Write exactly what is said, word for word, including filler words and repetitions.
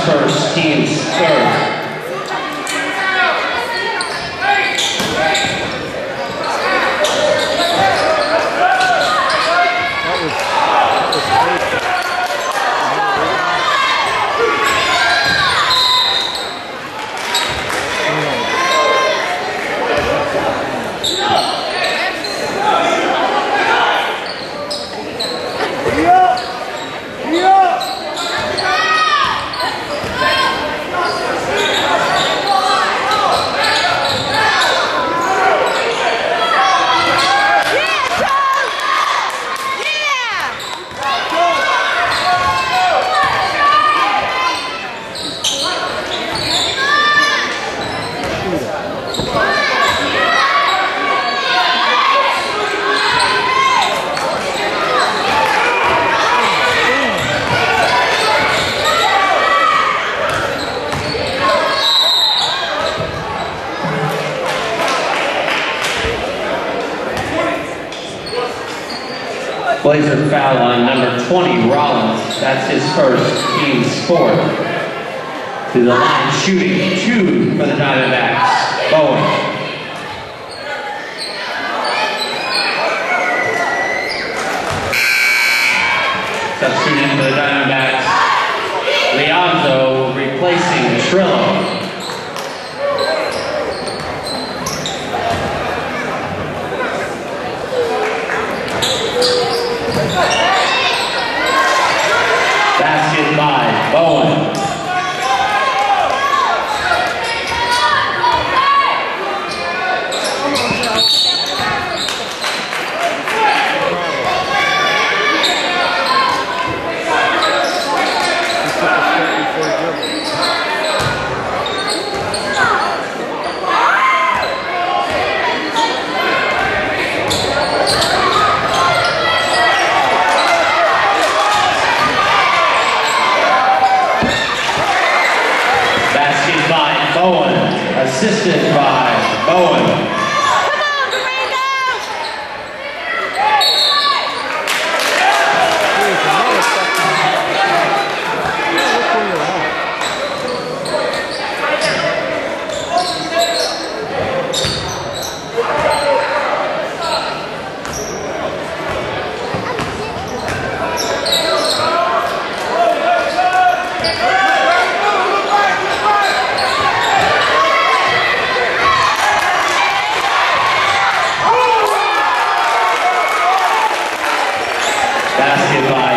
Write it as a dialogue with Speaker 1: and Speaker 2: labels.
Speaker 1: first, team's third. Blazer foul on number twenty, Rollins. That's his first, team's fourth. To the line, shooting two for the Diamondbacks, Bowen. Substituting for the Diamondbacks, Leonzo replacing Trillo. Basket by Bowen. Bowen, assisted by Bowen. Basket by